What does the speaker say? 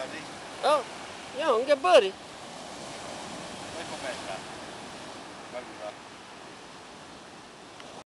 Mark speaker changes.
Speaker 1: Guardi,
Speaker 2: Oh, io non che pari.
Speaker 1: poi com'è sta? Guarda qua.